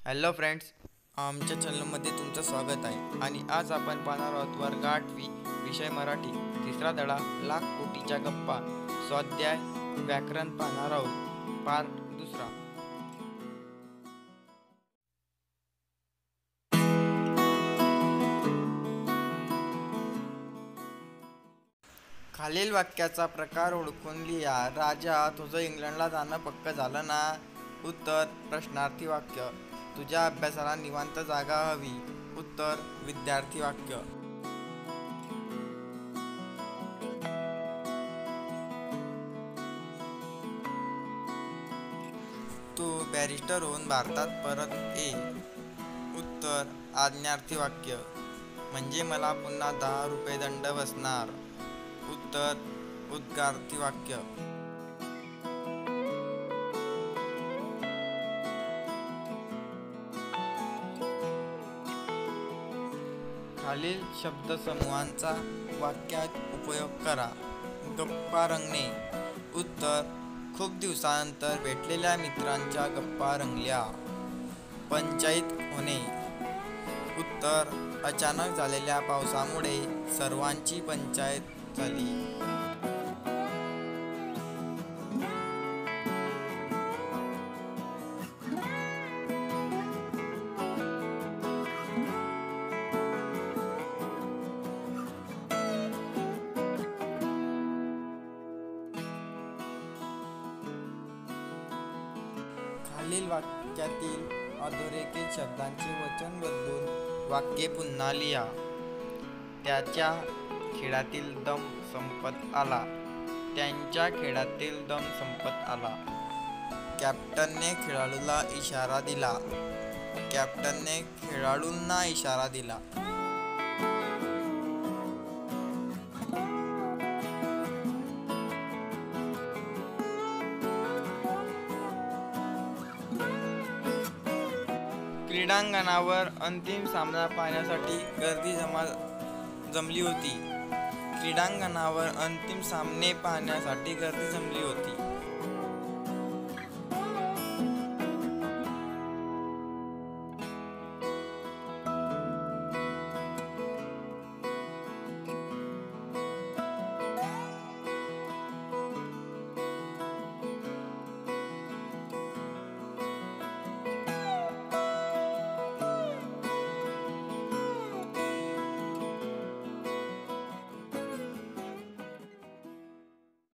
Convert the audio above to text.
Hello friends, आमच्या चॅनलमध्ये तुमचं स्वागत आहे. आणि आज आपण पाहणार आहोत वर्ग 8वी विषय मराठी तिसरा धडा लाख कोटीच्या गप्पा स्वाध्याय व्याकरण पाहणार आहोत. पार्ट दुसरा. खालील वाक्याचा प्रकार ओळखून लिहा. राजा, तुझं इंग्लंडला जाणं पक्क झालं ना? उत्तर प्रश्नार्थी वाक्य. तुझ्या अभ्यासाला निवांत जागा हवी. उत्तर विद्यार्थी वाक्य. तू बॅरिस्टर होऊन भारतात परत ये. उत्तर आज्ञार्थी वाक्य. म्हणजे मला पुन्हा 10 रुपये दंड बसणार. उत्तर उद्गारार्थी वाक्य. खालील शब्दसमूहांचा वाक्यात उपयोग करा. गप्पा रंगणे. उत्तर खूप दिवसानंतर भेटलेल्या मित्रांच्या गप्पा रंगल्या. पंचायत होणे. उत्तर अचानक झालेल्या पावसामुळे सर्वांची पंचायत झाली. खालील वाक्यातील अधोरेखित शब्दांचे वचन बदलून वाक्ये पुन्हा लिहा. त्याच्या खेळातील दम संपत आला. त्यांच्या खेळातील दम संपत आला. कॅप्टनने खेळाडूला इशारा दिला. कॅप्टनने खेळाडूंना इशारा दिला. क्रीडांगणावर अंतिम सामना पाहण्यासाठी गर्दी जमली होती. क्रीडांगणावर अंतिम सामने पाहण्यासाठी गर्दी जमली होती.